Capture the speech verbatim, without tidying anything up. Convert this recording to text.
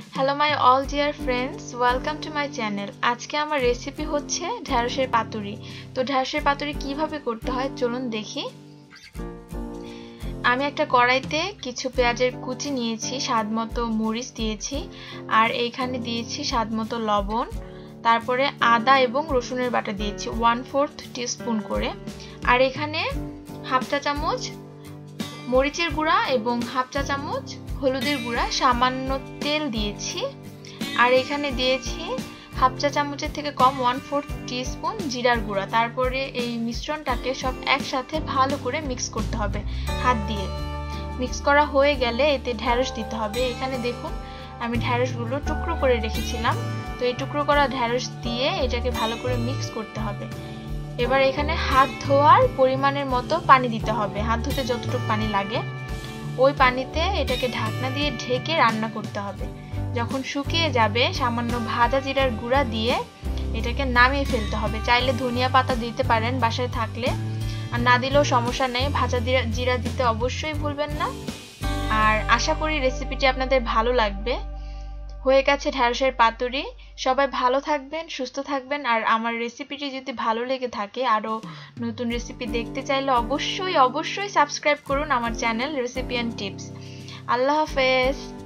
Hello my all dear friends, welcome to my channel. আজকে আমার recipe হচ্ছে ঢ্যাঁড়সের পাতুরি। তো ঢ্যাঁড়সের পাতুরি কিভাবে করতে হয় চলুন দেখি। আমি একটা কড়াইতে কিছু পেঁয়াজের কুচি নিয়েছি, স্বাদমতো মরিচ দিয়েছি, আর এইখানে দিয়েছি স্বাদমতো লবণ, তারপরে আদা এবং রসুনের বাটা দিয়েছি ওয়ান ফোর্থ টিস্পুন করে, আর এখানে হাফ চা চামচ মরিচের গুঁড়া এবং হাফ চা চামচ হলুদের গুঁড়া, সামান্য তেল দিয়েছি, আর এখানে দিয়েছি হাফ চা চামচের থেকে কম ওয়ান ফোর্থ টিস্পুন জিরার গুঁড়া। তারপরে এই মিশ্রণটাকে সব একসাথে ভালো করে মিক্স করতে হবে হাত দিয়ে। মিক্স করা হয়ে গেলে এতে ঢ্যাঁড়স দিতে হবে। এখানে দেখুন আমি ঢ্যাঁড়সগুলো টুকরো করে রেখেছিলাম, তো এই টুকরো করা ঢ্যাঁড়স দিয়ে এটাকে ভালো করে মিক্স করতে হবে। এবার এখানে হাত ধোয়ার পরিমাণের মতো পানি দিতে হবে, হাত ধুতে যতটুকু পানি লাগে ওই পানিতে এটাকে ঢাকনা দিয়ে ঢেকে রান্না করতে হবে। যখন শুকিয়ে যাবে সামান্য ভাজা জিরার গুঁড়া দিয়ে এটাকে নামিয়ে ফেলতে হবে। চাইলে ধনিয়া পাতা দিতে পারেন বাসায় থাকলে, আর না দিলেও সমস্যা নেই, ভাজা জিরা দিতে অবশ্যই ভুলবেন না। আর আশা করি রেসিপিটি আপনাদের ভালো লাগবে। হয়ে গেছে ঢ্যাঁড়সের পাতুরি। সবাই ভালো থাকবেন, সুস্থ থাকবেন, আর আমার রেসিপিটি যদি ভালো লেগে থাকে আরও নতুন রেসিপি দেখতে চাইলে অবশ্যই অবশ্যই সাবস্ক্রাইব করুন আমার চ্যানেল রেসিপি অ্যান্ড টিপস। আল্লাহ হাফেজ।